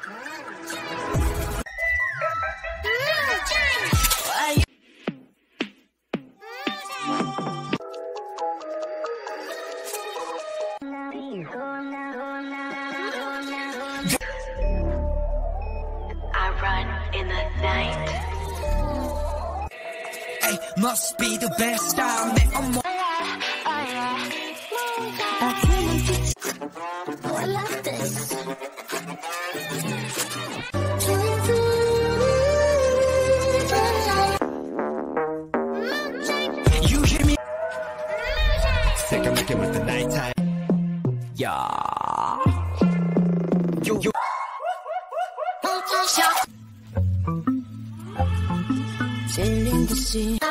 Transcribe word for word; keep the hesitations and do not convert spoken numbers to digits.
I run in the night. Hey, must be the best style. Man, I'm I can't oh, I love this. You hear me? Sick of making with the nighttime. Yeah. You, you. Feeling the sea.